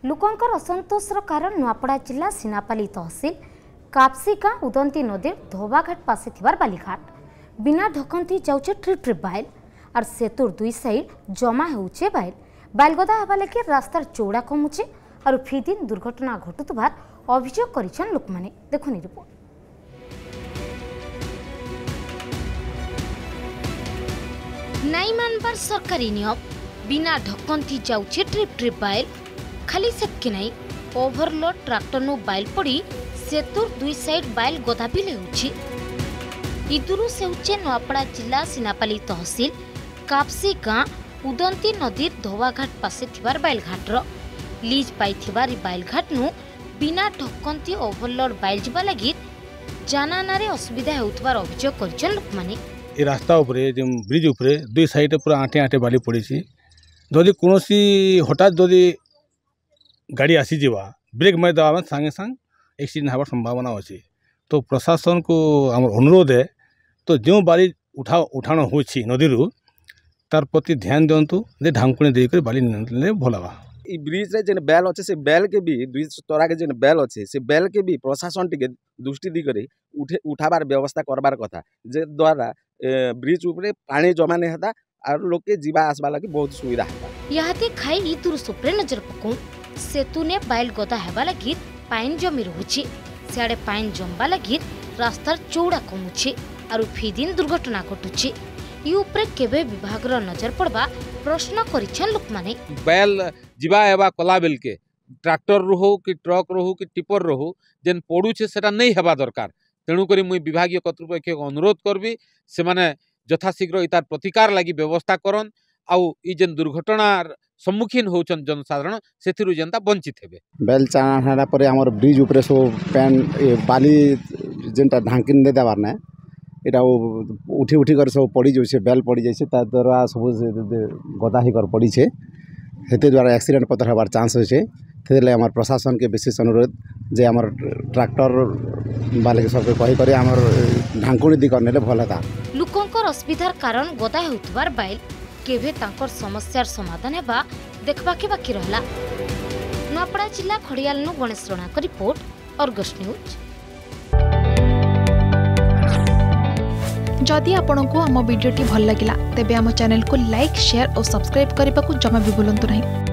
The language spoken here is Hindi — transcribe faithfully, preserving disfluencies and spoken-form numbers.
लोकंकर असंतोषर कारण नुआपड़ा जिला सिनापाली तहसिल कापसी गाँ उदंती नदी धोबाघाट पासे थिबार बालीघाट बिना ढकंती जाउछे ट्रिप ट्रिप बाइल और सेतुर दुई साइड जमा होउछे बाइल बाइल गदा हेबा लगे रास्तार चौड़ा कमुचे और फिदिन दुर्घटना घटुतबार अभियोग करिछन लोक माने। देखुनी रिपोर्ट। नाई मानबार सरकारी नियम बिना ढकंती जाउछे ट्रिप ट्रिप बाइल खाली सेतके नहीं ओभरलोड ट्रैक्टर नु बाइल पड़ी सेतुर दुई साइड बाइल गदा भी लेउछि। इदुरु सेउचे नुआपड़ा जिला सिनापाली तहसिल कापसी गाँ उदंती नदी धोबाघाट पासे थिबार बाइलघाटर लीज पाइथिबार बाइलघाट नु बिना ढकंती ओभरलोड बाइल जिबा लागि जानानारे असुविधा हेउथबार अभियोग करिछन लोक माने। ए रास्ता उपरे जे ब्रिज उपरे दुई साइड पूरा आटे आटे बाली पड़ीछि जदि कोनोसी हठात जदि गाड़ी आसी जीवा ब्रेक मार देवा संगे संग एक्सीडेंट हबार संभावना अच्छी। तो प्रशासन को आम अनुरोध है तो जो बाली उठा उठाण हो नदी तार प्रति ध्यान दिंतु जे ढांकुणी देकर बाली ने भल हवा। ई ब्रिज रे जेन बेल अच्छे से बेल के भी दुई तोरा के जेन बेल अच्छे से बेल के भी प्रशासन टिके दृष्टि दी करे उठे उठाबार व्यवस्था करबार कथा जे द्वारा ब्रिज उपरे पानी जमा नहीं होता और लोग के जीवा आसबा लगी बहुत सुविधा है। यहाते खाई ई दूर सुप्रे नजर पकौ सेतु ने बाइल गदा हेबा लगी पाइन जमी रहुछि सियाडे पाइन जमबा लगी रास्तार चौड़ा कमुछि और फिदिन दुर्घटना घटुछि। ई उपरे केबे विभागर नजर पड़बा प्रश्न करिछन लोक माने। बैल जीवा हेबा कला बेल के ट्रैक्टर रहो कि ट्रक रहो कि टिपर रहो जेन पड़ुछे सेटा नहीं हेबा दरकार। तेणु करी मुई विभागीय कर्तृपक्ष को अनुरोध करबी से माने यथाशीघ्र इतार प्रतिकार लगी व्यवस्था करन आउ ई जेन दुर्घटनार सम्मुखीन होचन जनसाधारण सेथिरु जनता वंचित हेबे। बेल चाणा परे हमर ब्रिज उपरे सो पैन बाली जेनटा ढांकिन दे देबार ना एटा उठी उठी कर सब पड़ी जो बेल पड़ी जाइए ता द्वारा सब गदा ही कर पड़ी छे हेते द्वारा एक्सीडेंट पत्र हबार चांस होछे। तेले हमर प्रशासन के विशेष अनुरोध जे हमर ट्रैक्टर वाले के सब कहि करे हमर ढांकुणी दी करनेले भल था। लोकंकर असुविधार कारण गदा हेउतबार बाइल केभे तांकर समस्यार समाधान हेबा देखबा के बाकी रहला। नुआपड़ा जिला खड़ियाल नु गणेश राणा का रिपोर्ट अर्गस न्यूज। जदि आपंक आम भिडी भल लगा तेब आम चैनल को लाइक शेयर और सब्सक्राइब करने को जमा भी भूलु नहीं।